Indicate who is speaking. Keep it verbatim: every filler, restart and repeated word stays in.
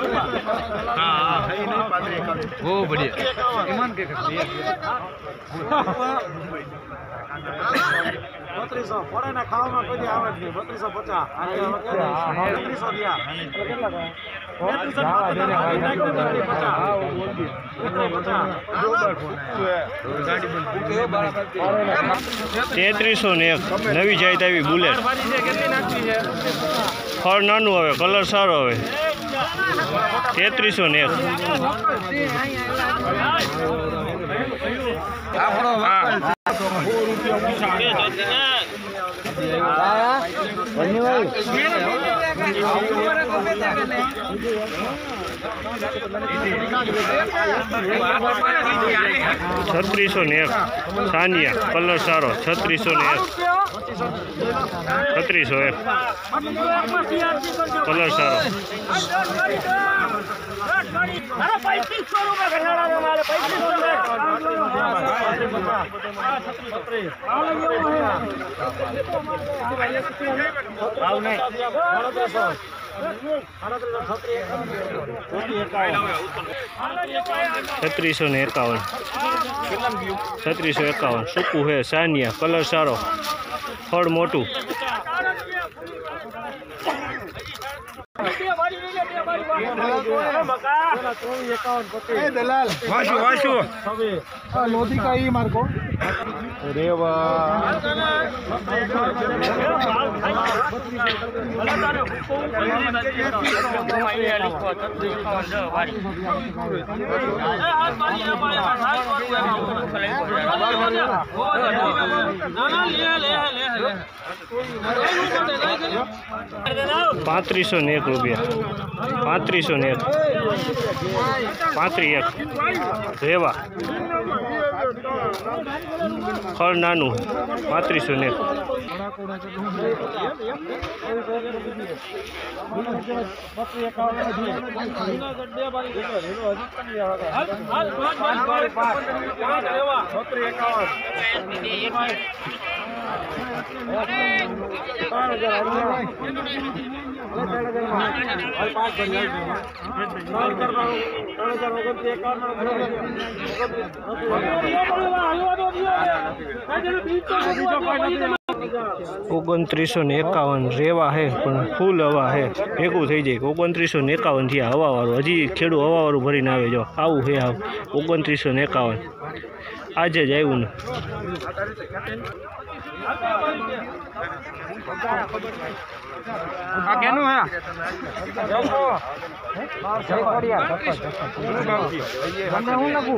Speaker 1: हाँ वो बढ़िया ईमान के
Speaker 2: बत्रीसो पड़े ना खाओ में कभी आवे नहीं बत्रीसो पचास बत्रीसो दिया
Speaker 3: तेतरीसो ने एक नवी जात आई बुलेट फळ नानु हवे कलर सारो हवे तेतरीसो ने एक छत्रीसो ने एक सानिया कलर सारो छत्रीसो ने एक छत्रीसो एक कलर सारो छत्रीसो ने एकावन छत्रीसो एकावन सूकू है सानिया कलर सारो फल मोटू
Speaker 2: दलाल
Speaker 1: वाशु वाशु
Speaker 2: लोधी का ही मार्को रेवा
Speaker 3: पात्रीसो ने एक रुपया पात्रीसो ने एक पात्री एक रेवा फल नानु पात्रीसो ने ओगणत्रीसो ने एकावन रेवा है पण फूल हवा है भेगू थी जाए ओगणत्रीसो ने एकावन थी हवा वालू हजी खेडू हवा वालू भरीने आवे जो आવું है आव ओगणत्रीसो ने एकावन आज ज आव्યું ने
Speaker 1: आ केनु है
Speaker 2: हमने हूं लगू